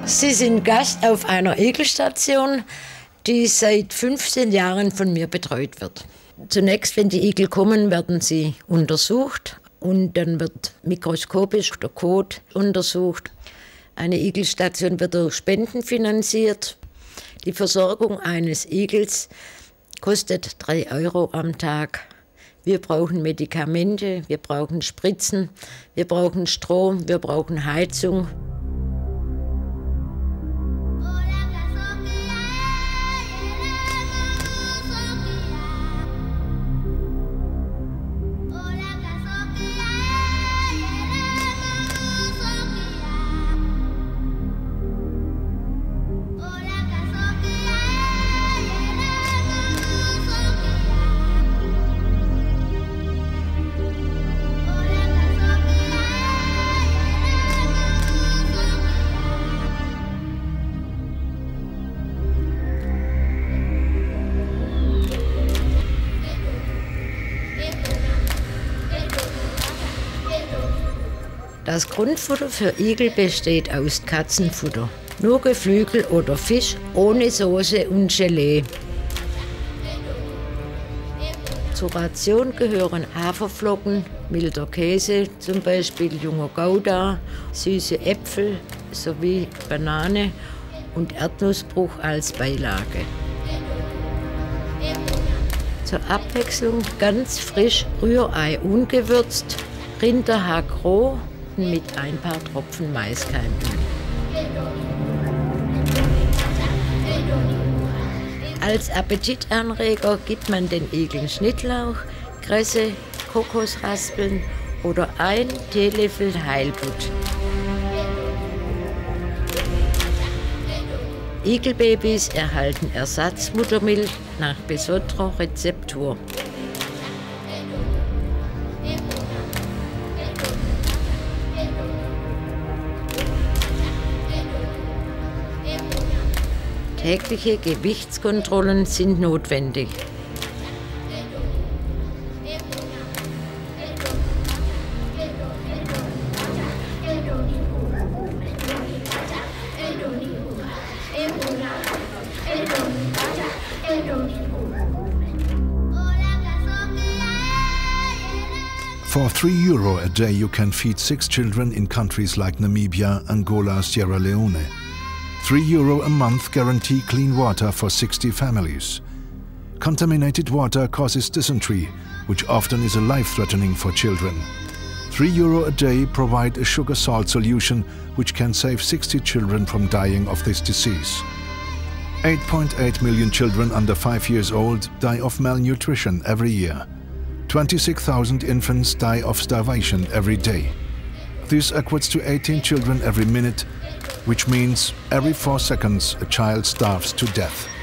Sie sind Gast auf einer Igelstation, die seit 15 Jahren von mir betreut wird. Zunächst, wenn die Igel kommen, werden sie untersucht und dann wird mikroskopisch der Kot untersucht. Eine Igelstation wird durch Spenden finanziert. Die Versorgung eines Igels kostet 3 € am Tag. Wir brauchen Medikamente, wir brauchen Spritzen, wir brauchen Strom, wir brauchen Heizung. Das Grundfutter für Igel besteht aus Katzenfutter. Nur Geflügel oder Fisch ohne Soße und Gelee. Zur Ration gehören Haferflocken, milder Käse, zum Beispiel junger Gouda, süße Äpfel sowie Banane und Erdnussbruch als Beilage. Zur Abwechslung ganz frisch Rührei ungewürzt, Rinderhack roh mit ein paar Tropfen Maiskeimöl. Als Appetitanreger gibt man den Igeln Schnittlauch, Kresse, Kokosraspeln oder 1 Teelöffel Heilbutt. Igelbabys erhalten Ersatzmuttermilch nach besonderer Rezeptur. Tägliche Gewichtskontrollen sind notwendig. For €3 a day you can feed 6 children in countries like Namibia, Angola, Sierra Leone. €3 a month guarantee clean water for 60 families. Contaminated water causes dysentery, which often is a life-threatening for children. €3 a day provide a sugar salt solution which can save 60 children from dying of this disease. 8.8 million children under 5 years old die of malnutrition every year. 26,000 infants die of starvation every day. This equates to 18 children every minute, which means every 4 seconds a child starves to death.